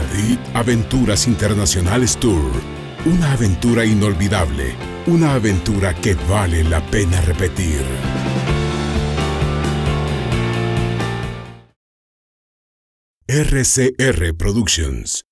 Madrid Aventuras Internacionales Tour. Una aventura inolvidable. Una aventura que vale la pena repetir. RCR Productions.